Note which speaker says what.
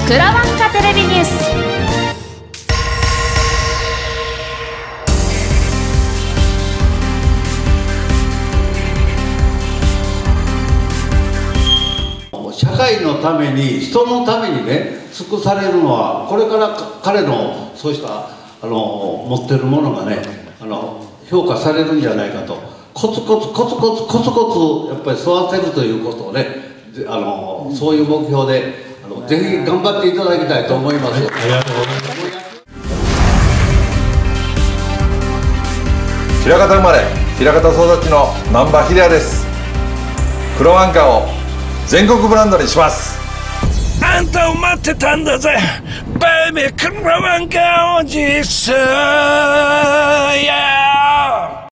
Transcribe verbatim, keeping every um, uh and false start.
Speaker 1: くらわんかテレビニュース。
Speaker 2: 社会のために、人のためにね、尽くされるのは、これから彼のそうしたあの持ってるものがね、あの評価されるんじゃないかと、コツコツコツコツコツコツやっぱり育てるということをね、あのそういう目標であのぜひ頑張っていただきたいと思います。はい、ありがとうございます。
Speaker 3: 枚方生まれ、枚方育ちの難波秀也です。黒ワンカを全国ブランドにします。
Speaker 4: あんたを待ってたんだぜ、ベイビー黒ワンカおじさん。